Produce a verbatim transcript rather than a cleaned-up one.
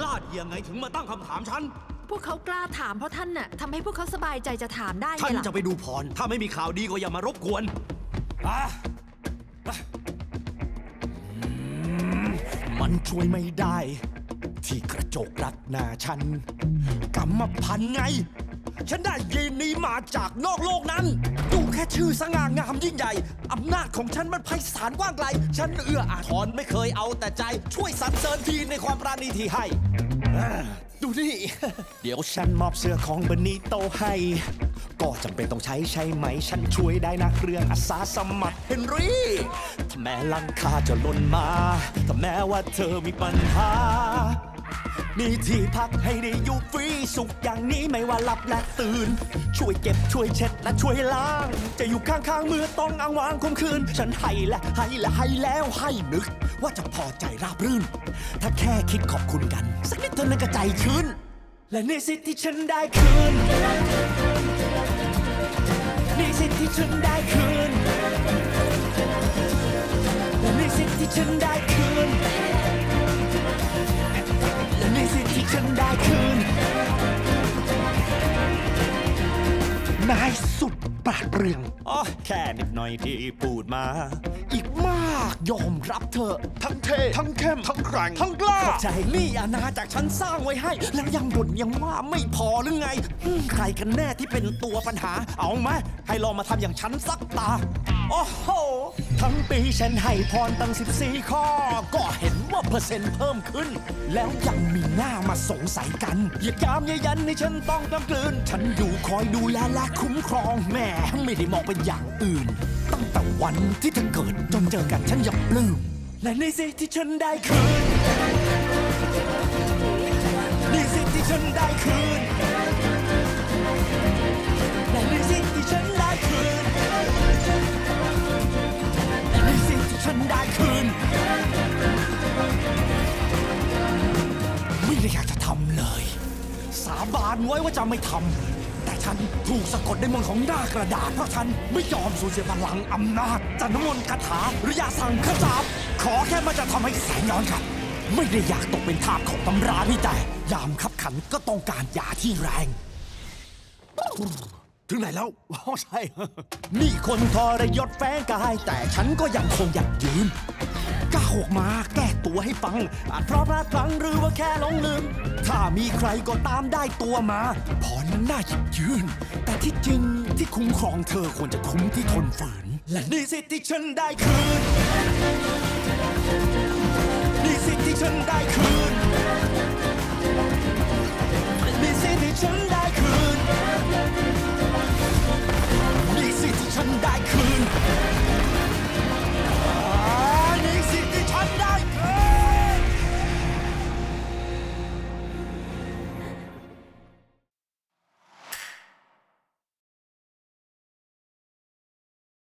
ล้าดียังไงถึงมาตั้งคำถามฉันพวกเขากล้าถามเพราะท่านน่ะทำให้พวกเขาสบายใจจะถามได้ไงล่ะท่านจะไปดูพรถ้าไม่มีข่าวดีก็อย่ามารบกวนมันช่วยไม่ได้ที่กระจกรัดหน้าฉันกรรมพันธ์ไงฉันได้ยีนนี้มาจากนอกโลกนั้นดูแค่ชื่อสง่างามยิ่งใหญ่อำนาจของฉันมันไพศาลว่างไกลฉันเอื้ออาทรไม่เคยเอาแต่ใจช่วยสรรเสริญทีในความปราณีที่ให้ดูนี่เดี๋ยวฉันมอบเสื้อของเบนิโตให้ก็จำเป็นต้องใช้ใช่ไหมฉันช่วยได้นะเรื่องอาสาสมัครเฮนรี่ถ้าแม้ลังคาจะหล่นมาถ้าแม้ว่าเธอมีปัญหามีที่พักให้ได้อยู่ฟรีสุขอย่างนี้ไม่ว่าหลับและตื่นช่วยเก็บช่วยเช็ดและช่วยล้างจะอยู่ข้างๆเมื่อต้องอ้างว้างคมคืนฉันให้และให้และให้แล้วให้นึกว่าจะพอใจราบรื่นถ้าแค่คิดขอบคุณกันสักนิดเท่านั้นก็ใจชื้นและนี่สิที่ฉันได้คืนนี่สิที่ฉันได้คืนและนี่สิที่ฉันได้คืนและนี่สิที่ฉันได้คืนนายสุดปราดเปรื่องอ๋อแค่นิดหน่อยที่พูดมาอีกมากยอมรับเถอะทั้งเท่ทั้งเข้มทั้งแกร่งทั้งกล้าใจนี่อาณาจากฉันสร้างไว้ให้แล้วยังบ่นยังว่าไม่พอหรือไงใครกันแน่ที่เป็นตัวปัญหาเอาไหมให้ลองมาทำอย่างฉันสักตาโอ้โหทั้งปีฉันให้พรตั้งสิบสี่ข้อก็เห็นว่าเปอร์เซ็นต์เพิ่มขึ้นแล้วยังมีหน้ามาสงสัยกันเหยียดยามยยันให้ฉันต้องกำกลืนฉันอยู่คอยดูแลและคุ้มครองแม่ไม่ได้มองเป็นอย่างอื่นตั้งแต่วันที่เธอเกิดจนเจอกันฉันยังปลื้มและนี่สิที่ฉันได้คืนนี่สิที่ฉันได้คืนและนี่สิที่ฉันได้คืนและนี่สิที่ฉันได้คืนไม่ได้อยากจะทำเลยสาบานไว้ว่าจะไม่ทำแต่ฉันถูกสะกดด้วยมนต์ของหน้ากระดาษเพราะฉันไม่ยอมสูญเสียพลังอำนาจจากน้ำมนต์คาถาหรือยาสั่งขจาบขอแค่มันจะทำให้แสงย้อนกลับไม่ได้อยากตกเป็นทาสของตำรานี่แต่ยามคับขันก็ต้องการยาที่แรงถึงไหนแล้วอ๋อใช่นี่คนทรยศแฝงกายแต่ฉันก็ยังคงอยากยืนก้าวออกมาแก้ตัวให้ฟังอาจเพราะพลาดพลั้งหรือว่าแค่หลงลืมถ้ามีใครก็ตามได้ตัวมาพรนั้นน่าหยิบยืนแต่ที่จริงที่คุ้มครองเธอควรจะคุ้มที่ทนฝืนและนี่สิที่ฉันได้คืนนี่สิที่ฉันได้คืน